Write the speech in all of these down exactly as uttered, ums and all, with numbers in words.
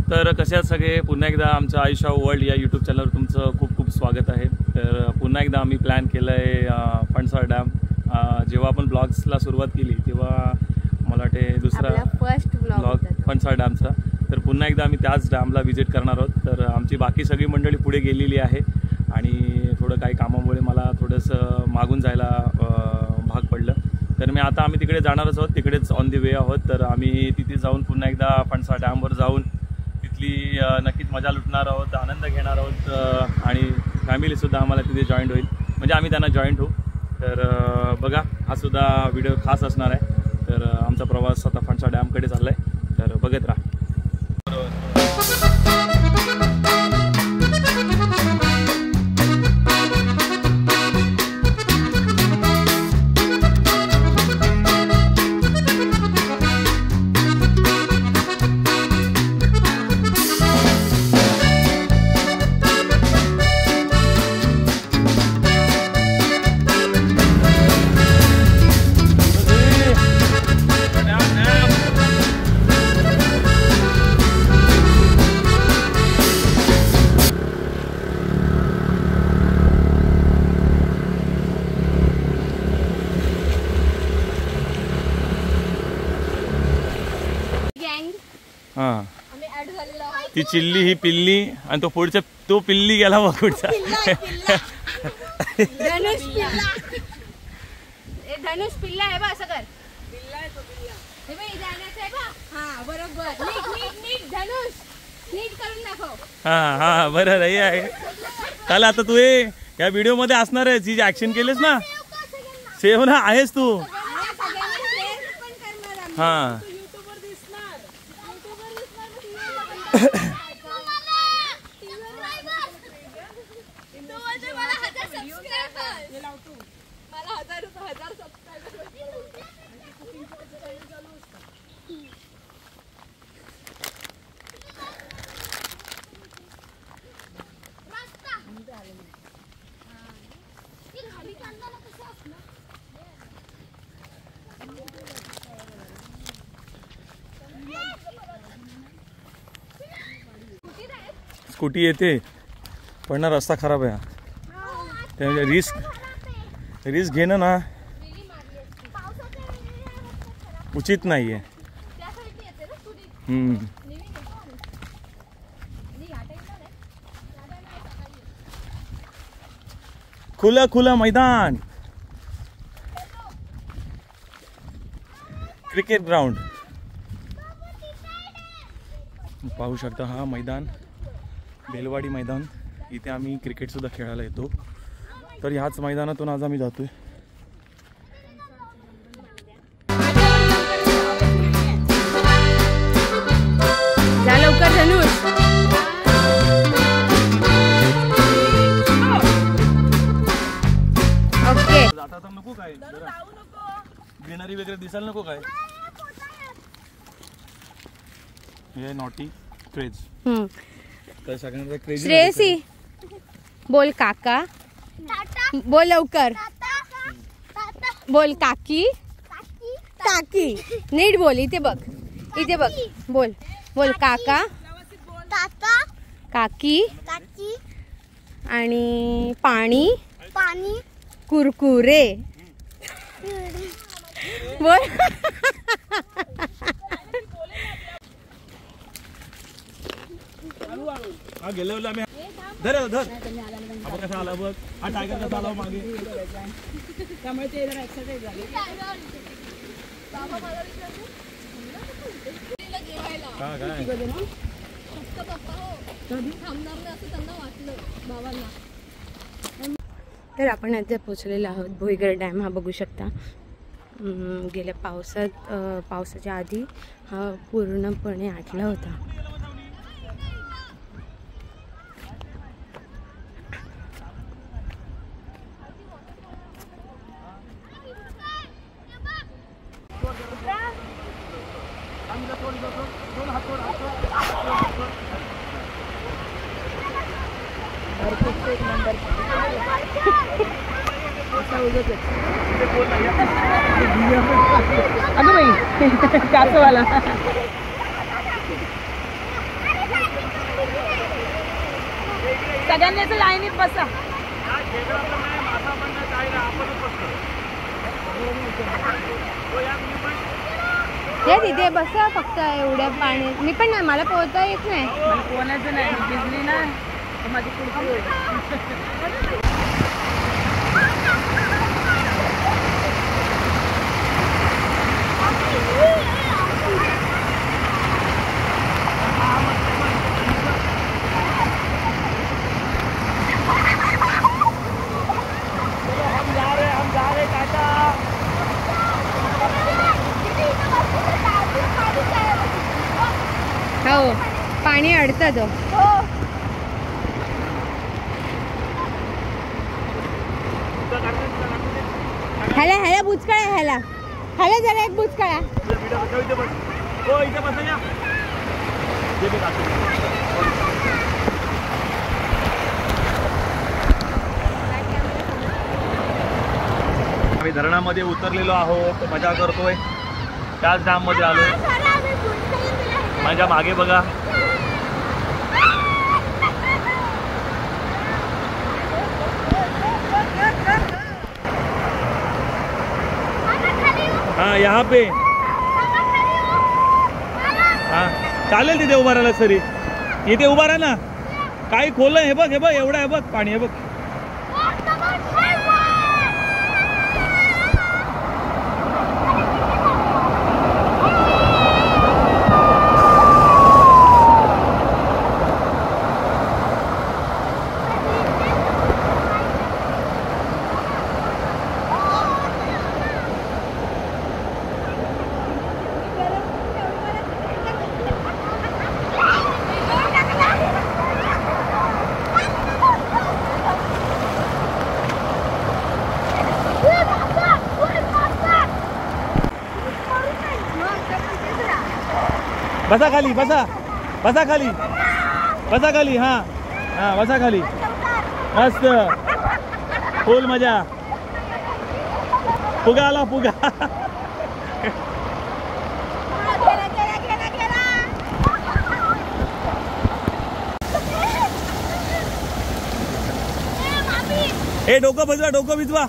तर कसे आहात सगळे? पुन्हा एकदा आमचं आयुष्य वर्ल्ड या यूट्यूब चॅनलवर तुमचं खूप खूप स्वागत आहे। तर पुन्हा एकदा आम्ही प्लॅन केलं आहे फणसाड डॅम। जेव्हा आपण ब्लॉग्सला सुरुवात केली तेव्हा मला वाटते दुसरा फर्स्ट ब्लॉग फणसाड डॅमचा। तर पुन्हा एकदा आम्ही त्याच डॅमला व्हिजिट करणार आहोत। तर आमची बाकी सगळी मंडळी पुढे गेलेली आहे आणि थोडं काही कामामुळे मला थोडंसं मागून जायला भाग पडलं। तर मी आता आम्ही तिकडे जाणारच आहोत, तिकडेच ऑन दी वे आहोत। तर आम्ही तिथे जाऊन पुन्हा एकदा फणसाड डॅमवर जाऊन तिथली नक्कीच मजा लुटणार आहोत, आनंद घेणार आहोत आणि फॅमिलीसुद्धा आम्हाला तिथे जॉईंट होईल, म्हणजे आम्ही त्यांना जॉईंट होऊ। तर बघा, हा सुद्धा व्हिडिओ खास असणार आहे। तर आमचा प्रवास आता फणसाड डॅमकडे चालला आहे, तर बघत राहा। हां, ती चिल्ली ही पिल्ली आणि तो पुढचा तो पिल्ली गेला बघ पुढचा। धनुष पिल्ला, ए धनुष पिल्ला आहे बा, असं कर। पिल्ला आहे तो, पिल्ला हे बघ, इथे आणायचं आहे बा। हां बरोबर, नीट नीट नीट धनुष नीट करून दाखव। हां हां बरं रही आहे। काल आता तू ये या व्हिडिओ मध्ये असणार आहे, जी ऍक्शन केलीस ना, सेव ना आहेस तू। हां स्कूटी येते पण ना रस्ता खराब आहे, त्यामुळे रिस्क रिस्क घेणं ना उचित नाही आहे। खुला खुला मैदान, क्रिकेट ग्राउंड पाहू शकता। हा मैदान बेलवाडी मैदान, इथे आम्ही क्रिकेट सुद्धा खेळायला येतो। तर ह्याच मैदानातून आज आम्ही जातोय। जा लवकर धनुष। ओके, जाता तर नको काय, ग्रीनरी वगैरे दिसायला नको काय। हे नॉटी क्रेज, हम्म तर सगळ्यांना क्रेजी। श्रेयसी बोल काका, बोल लवकर, बोल काकी, काकी नीट बोल, इथे बघ, इथे बघ, बोल बोल काका, काका, काकी, काकी आणि पाणी, पाणी, कुरकुरे बोल। हा गेल्या वेळेला आम्ही धर धर आपण कसा आला बघ, हा टायगर कसा आला मागे, त्यामुळे ते जरा एक्सरसाइज झाली। का काय तर आपण आता पोहोचलेलो आहोत भोईगड डॅम। हा बघू शकता, गेल्या पावसात पावसाच्या आधी हा पूर्णपणे आटला होता। अगं बाई कासवाला सगळ्यांनी असं लाईनीत बसा. हे तिथे बसा फक्त एवढ्या पाण्यात. मी पण नाही, मला पोहता येत नाही. पोहण्याचं नाही, भिजली ना माझी कुडकुड होईल. हो, पाणी अडतं तो. ह्याला ह्याला बुचकाळा, ह्याला ह्याला जरा एक बुचकाळा. आम्ही धरणामध्ये उतरलेलो आहोत, मजा करतोय. त्याच डॅम मध्ये आलोय. माझ्या मागे बघा. हाँ यहाँ पे. हाँ चालेल तिथे उभा राहिला सरी. इथे उभा राहा ना. काही खोल हे बघ, हे बघ एवढं आहे बघ पाणी. हे बघ बसा खाली, बसा बसा खाली, बसा खाली. हाँ हाँ बसा खाली. मस्त फुल मजा. फुगा आला फुगा. ए डोकं भिजवा, डोकं भिजवा.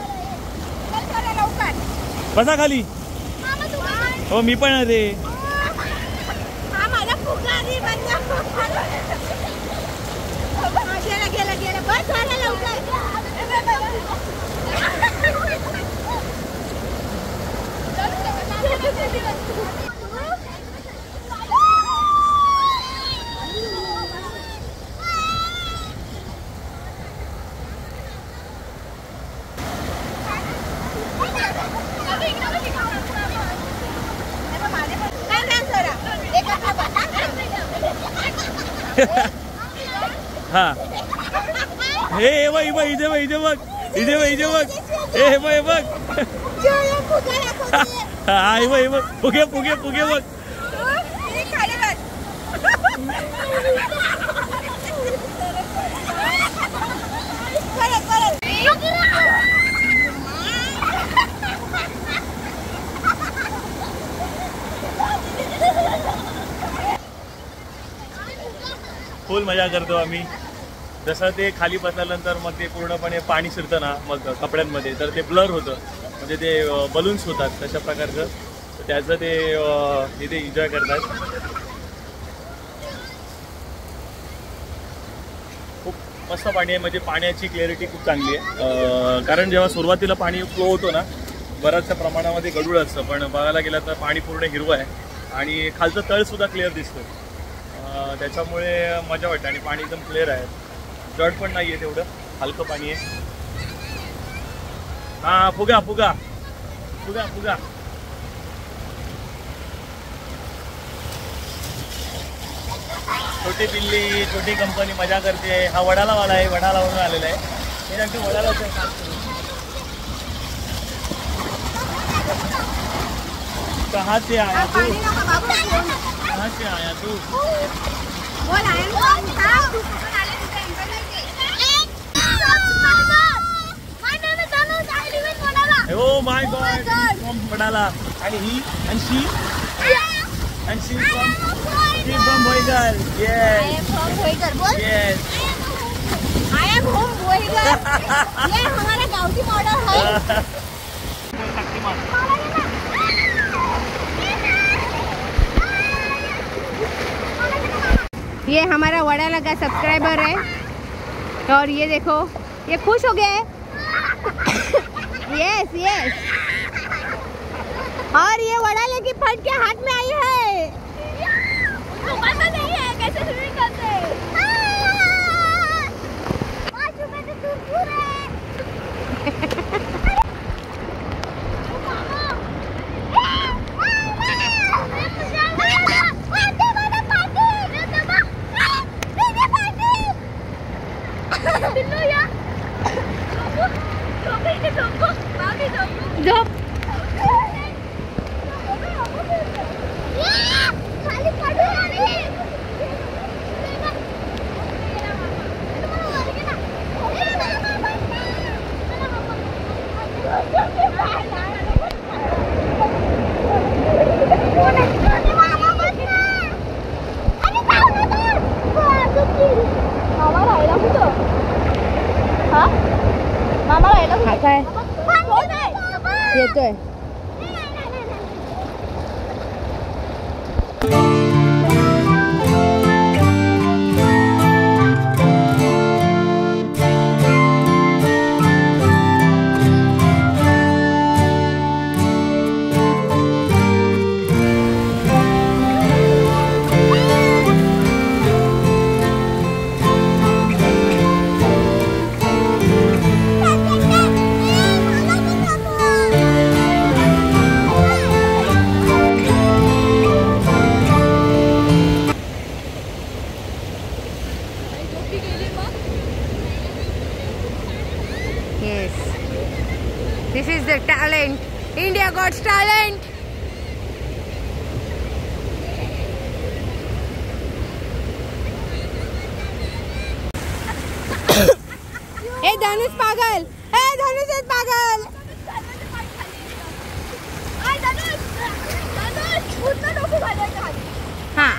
बसा खाली. हो मी पण आहे रे. हाँ हे बघ, इथे बघ, इथे बघ, इथे बघ, इथे बघ. हे बघ, हे बघ. हा हे बघ, हे बघ. फुगे फुगे फुगे बघ. फुल मजा करतो आम्ही. जसं ते खाली बसल्यानंतर मग ते पूर्णपणे पाणी शिरतं ना मग कपड्यांमध्ये, तर ते ब्लर होतं, म्हणजे ते बलून्स होतात तशा प्रकारचं. त्याचं ते इथे एन्जॉय करतात. खूप मस्त पाणी आहे, म्हणजे पाण्याची क्लॅरिटी खूप चांगली आहे. कारण जेव्हा सुरुवातीला पाणी फ्लो होतो ना बऱ्याचशा प्रमाणामध्ये गडूळ असतं, पण बघायला गेलं तर पाणी पूर्ण हिरवं आहे आणि खालचं तळसुद्धा क्लिअर दिसतं. त्याच्यामुळे मजा वाटते आणि पाणी एकदम क्लिअर आहे. जड पण नाही आहे तेवढं, हलकं पाणी आहे. हां फुगा फुगा फुगा फुगा. छोटी पिल्ली, छोटी कंपनी मजा करते. हा वडालावाला आहे, वडालावरून आलेला आहे. हे अगदी वडालाच कहाँ से आया तू, कहाँ से आया तू. Oh my God, from Padala. And he and she and she from she from Boygar. Yes. I am from Boygar. Yes. Am होम बॉयगर, ये हमारा गाँव की मॉडल है। ये हमारा वड़ाला का सब्सक्राइबर है और ये देखो ये खुश हो गया है। यस यस और ये वड़ाले की फट के हाथ में आई है। तो पता नहीं है कैसे स्विमिंग करते हैं। बाजू में तो दूर है। येतोय Yes, this is the talent. India got talent. ए धनुष पागल, ए धनुष is पागल. हाँ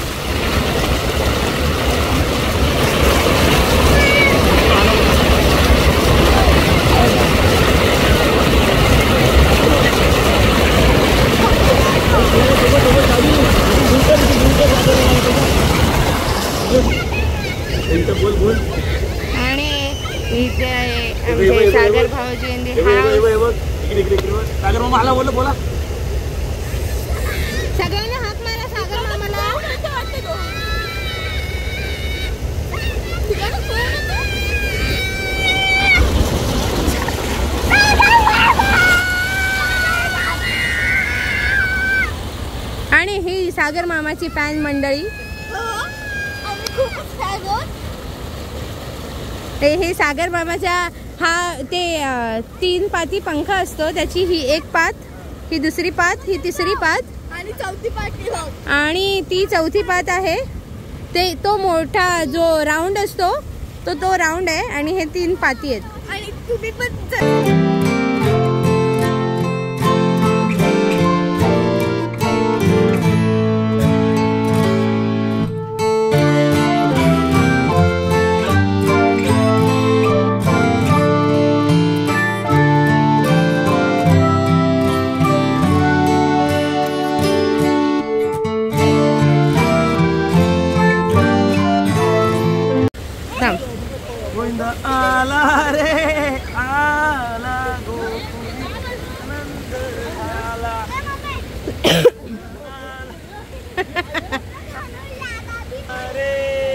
आणि इथे आमचे सागर भाऊजी सागर मामा बोला बोला सगळ्यांना हाक मारा सागर मामाला. आणि ही सागर मामाची फॅन मंडळी. हे सागर मामाच्या हा ते तीन पाती पंखा असतो त्याची ही एक पात, ही दुसरी पात, ही तिसरी पात आणि चौथी पात आणि ती चौथी पात आहे. ते तो मोठा जो राऊंड असतो तो तो राऊंड आहे आणि हे तीन पाती आहेत. आणि तुम्ही पण गोविंद आला रे आला गोकुळी आनंद आला. अरे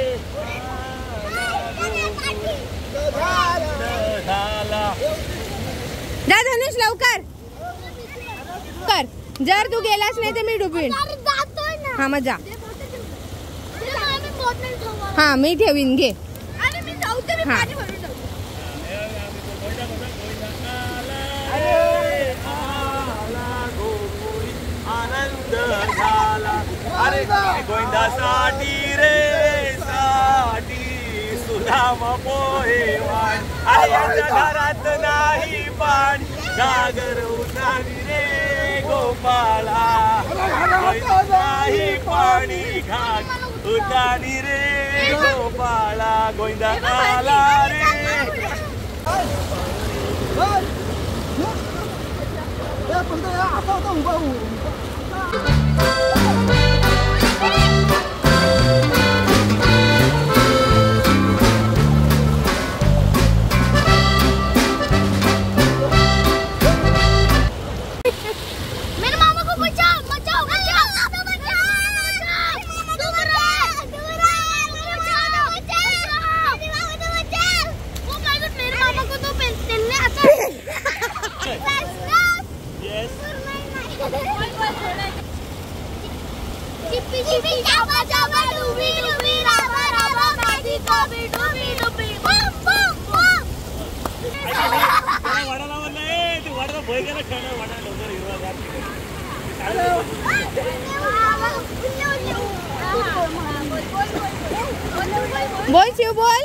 जा धनुष लवकर कर. जर तू गेलास नाही तर मी डुबीन. हा मग जा. हा मी ठेवीन घे. हाँ. आनंद झाला अरे गोविंदासाठी रे साठी सुदाम पोहेवान. अरे यांच्या घरात नाही पाणी गागर उतारी रे गोपाळा. नाही पाणी घाट उतारी रे रे गोपाळा गोविंदा आला रे. मेरे मामा को बचाओ बचाओ बचाओ मेरे मामा को तो पेंसिल आता है. चिप्पी चिप्पी चाबा चाबा डूबी डूबी राबा राबा माझी कॉबी डूबी डूबी बम बम बम. वाडाला म्हणलं ए तू वाडाला भय गेला खेळणार वाडा लवकर हिरवा गार. बोल शिव बोल.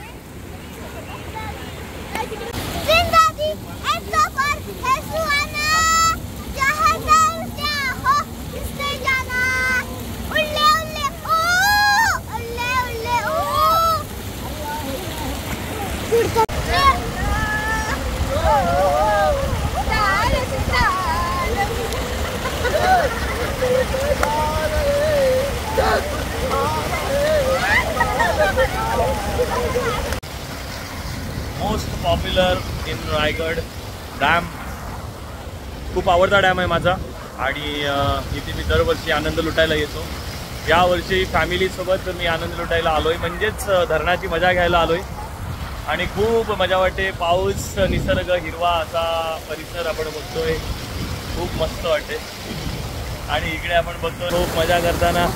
जिंदगी एक सफर है सुहाना जहाँ जाओ हो इससे जाना. उल्ले उल्ले ओ उल्ले उल्ले ओ most popular in Raigad dam. खूप आवडता डॅम आहे माझा आणि इथे मी दरवर्षी आनंद लुटायला येतो. यावर्षी फॅमिलीसोबत मी आनंद लुटायला आलो आहे, म्हणजेच धरणाची मजा घ्यायला आलो आहे आणि खूप मजा वाटते. पाऊस, निसर्ग, हिरवा असा परिसर आपण बघतोय, खूप मस्त वाटते. आणि इकडे आपण बघतो खूप मजा करताना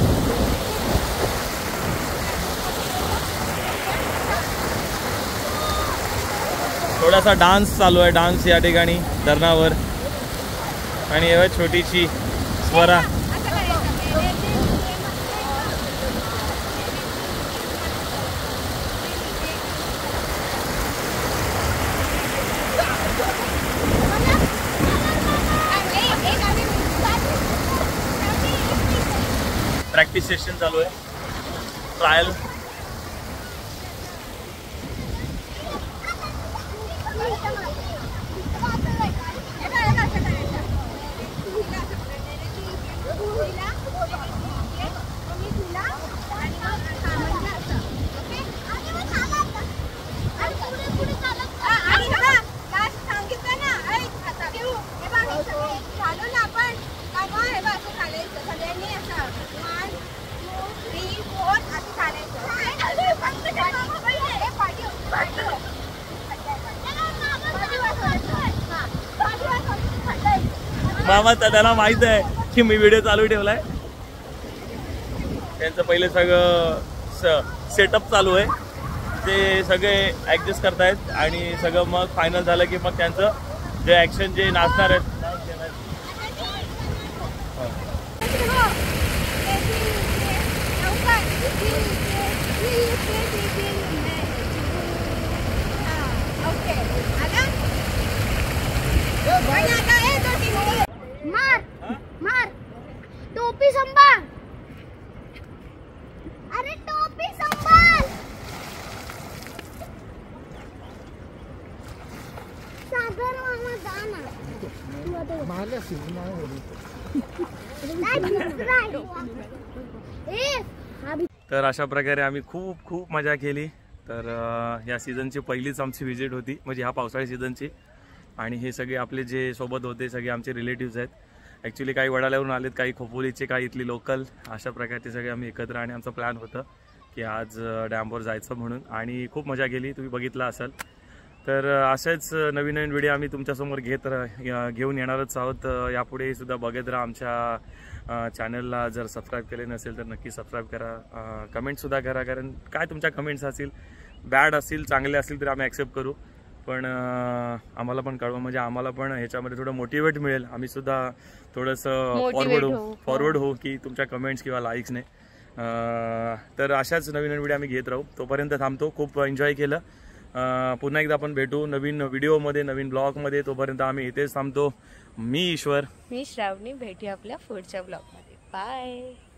थोडासा डान्स चालू आहे. डान्स या ठिकाणी धरणावर. आणि एवढी छोटीशी स्वरा. प्रॅक्टिस सेशन चालू आहे. ट्रायल. मामा त्याला माहित आहे की मी व्हिडिओ चालू ठेवलाय. त्यांचं पहिले सगळं सेटअप चालू आहे, ते सगळे ऍडजस्ट करतायत आणि सगळं मग फायनल झालं की मग त्यांचं जे ऍक्शन जे नाचणार आहेत मार मार टोपी संभाळ. अरे टोपी संभाळ. सागर मामा जाना तर अशा प्रकारे आम्ही खूप खूप मजा केली. तर या सीझनची पहिलीच आमची व्हिजिट होती, म्हणजे ह्या पावसाळी सीझनची. आणि हे सगळे आपले जे सोबत होते सगळे आमचे रिलेटिव्स आहेत. ॲक्च्युली काही वडाल्यावरून आलेत, काही खोपोलीचे, काही इथली लोकल. अशा प्रकारचे सगळे आम्ही एकत्र आणि आमचा प्लॅन होतं की आज डॅमवर जायचं म्हणून. आणि खूप मजा केली, तुम्ही बघितला असाल. तर असेच नवीन नवीन व्हिडिओ आम्ही तुमच्यासमोर घेत घेऊन येणारच आहोत. यापुढे सुद्धा बघत राहा. आमच्या चॅनलला जर सबस्क्राईब केले नसेल तर नक्की सबस्क्राईब करा. कमेंटसुद्धा करा, कारण काय तुमच्या कमेंट्स असतील, बॅड असतील, चांगले असतील तर आम्ही ॲक्सेप्ट करू. पण आम्हाला पण कळवा, म्हणजे आम्हाला पण ह्याच्यामध्ये थोडं मोटिवेट मिळेल. आम्ही सुद्धा थोडंसं फॉरवर्ड होऊ फॉरवर्ड होऊ की तुमच्या कमेंट्स किंवा लाईक्सने. तर अशाच नवीन नवीन व्हिडिओ आम्ही घेत राहू. तोपर्यंत थांबतो. खूप एन्जॉय केलं. पुन्हा एकदा आपण भेटू नवीन व्हिडिओमध्ये, नवीन ब्लॉगमध्ये. तोपर्यंत आम्ही इथेच थांबतो. मी ईश्वर, मी श्रावणी. भेटूया आपल्या पुढच्या ब्लॉगमध्ये. बाय.